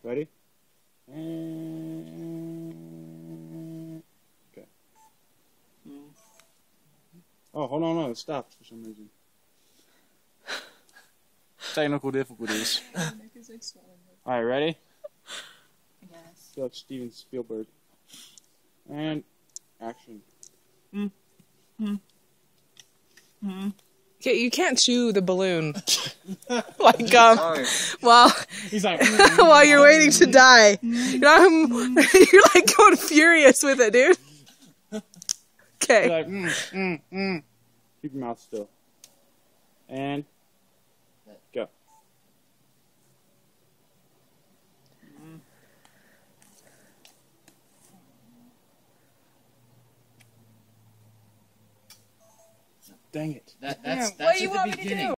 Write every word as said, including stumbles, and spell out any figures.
Ready? And... Okay. Oh, hold on, no, it stopped for some reason. Technical difficulties. Alright, ready? Yes. So that's Steven Spielberg. And action. Mm. Mm. Mm. Okay, you can't chew the balloon. Like, um, while, He's like, while you're waiting to die. You're, not, you're like going furious with it, dude. He's Okay. like, mm, mm, mm. Keep your mouth still. And go. Dang it. That, that's, What that's do you at the want me to beginning. do?